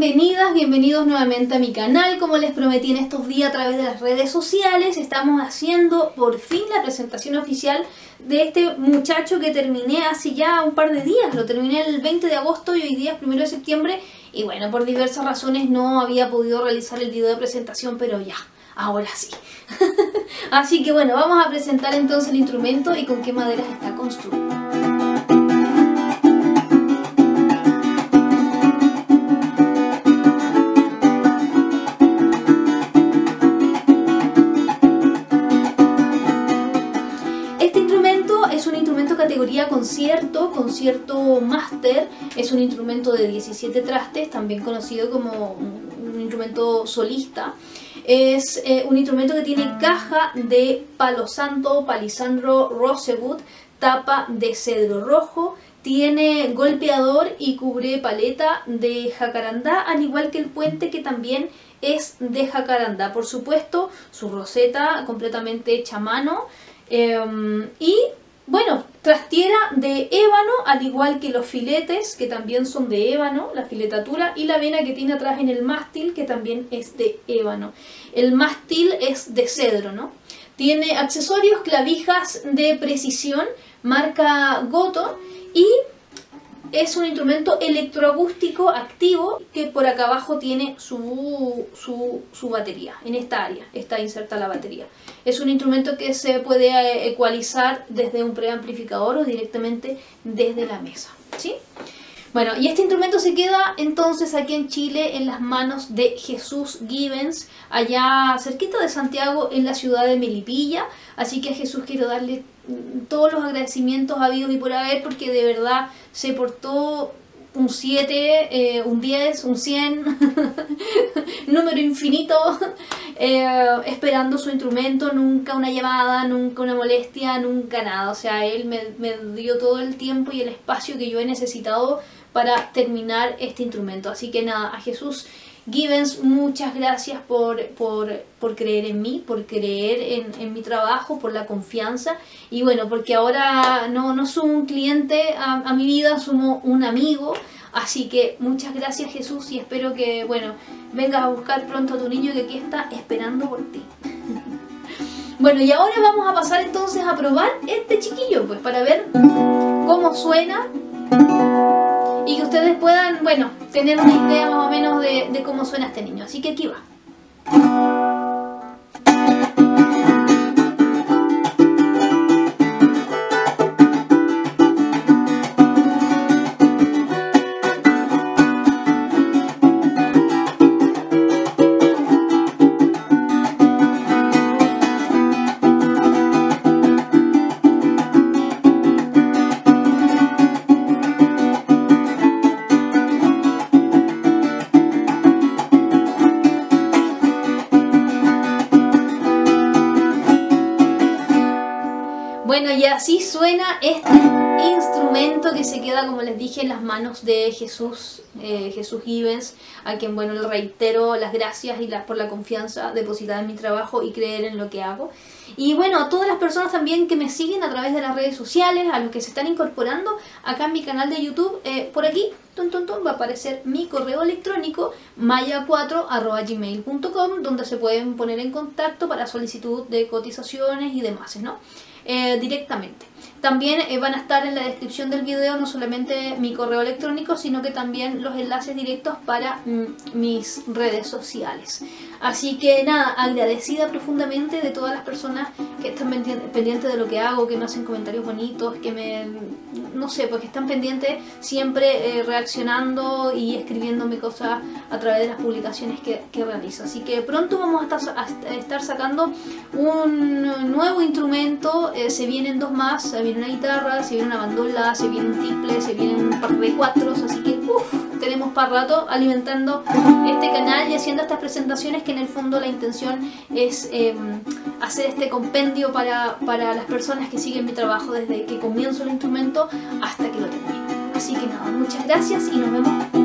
bienvenidas, bienvenidos nuevamente a mi canal. Como les prometí en estos días a través de las redes sociales, estamos haciendo por fin la presentación oficial de este muchacho que terminé hace ya un par de días. Lo terminé el 20 de agosto y hoy día es 1 de septiembre. Y bueno, por diversas razones no había podido realizar el video de presentación, pero ya, ahora sí. Así que bueno, vamos a presentar entonces el instrumento y con qué maderas está construido. Es un instrumento categoría concierto máster, es un instrumento de 17 trastes, también conocido como un instrumento solista. Es un instrumento que tiene caja de palo santo, palisandro, rosewood, tapa de cedro rojo, tiene golpeador y cubre paleta de jacarandá, al igual que el puente, que también es de jacarandá. Por supuesto, su roseta completamente hecha a mano. Y bueno, trastiera de ébano, al igual que los filetes, que también son de ébano, la filetatura, y la vena que tiene atrás en el mástil, que también es de ébano. El mástil es de cedro, ¿no? Tiene accesorios, clavijas de precisión, marca Goto, y es un instrumento electroacústico activo que por acá abajo tiene su batería. En esta área está inserta la batería. Es un instrumento que se puede ecualizar desde un preamplificador o directamente desde la mesa, ¿sí? Bueno, y este instrumento se queda entonces aquí en Chile en las manos de Jesús Givens, allá cerquita de Santiago, en la ciudad de Melipilla. Así que a Jesús quiero darle todos los agradecimientos habidos y por haber, porque de verdad se portó un 7, un 10, un 100, número infinito, esperando su instrumento, nunca una llamada, nunca una molestia, nunca nada. O sea, él me dio todo el tiempo y el espacio que yo he necesitado para terminar este instrumento. Así que nada, a Jesús Givens, muchas gracias por creer en mí, por creer en mi trabajo, por la confianza. Y bueno, porque ahora no sumo un cliente a mi vida, sumo un amigo. Así que muchas gracias, Jesús, y espero que, bueno, vengas a buscar pronto a tu niño que aquí está esperando por ti. Bueno, y ahora vamos a pasar entonces a probar este chiquillo, pues para ver cómo suena y que ustedes puedan, bueno, tener una idea más o menos de cómo suena este niño. Así que aquí va. Bueno, y así suena este instrumento que se queda, como les dije, en las manos de Jesús Givens, a quien, bueno, le reitero las gracias y por la confianza depositada en mi trabajo y creer en lo que hago. Y bueno, a todas las personas también que me siguen a través de las redes sociales, a los que se están incorporando acá en mi canal de YouTube, por aquí va a aparecer mi correo electrónico maya4@gmail.com, donde se pueden poner en contacto para solicitud de cotizaciones y demás, ¿no? Directamente. También van a estar en la descripción del video no solamente mi correo electrónico, sino que también los enlaces directos para mis redes sociales. Así que nada, agradecida profundamente de todas las personas que están pendientes de lo que hago, que me hacen comentarios bonitos, que no sé, pues que están pendientes siempre reaccionando y escribiéndome cosas a través de las publicaciones que realizo. Así que pronto vamos a estar sacando un nuevo instrumento. Se vienen dos más, se viene una guitarra, se viene una bandola, se viene un tiple, se vienen un par de cuatros, así que tenemos para rato alimentando este canal y haciendo estas presentaciones, que en el fondo la intención es hacer este compendio para las personas que siguen mi trabajo desde que comienzo el instrumento hasta que lo termino. Así que nada, muchas gracias y nos vemos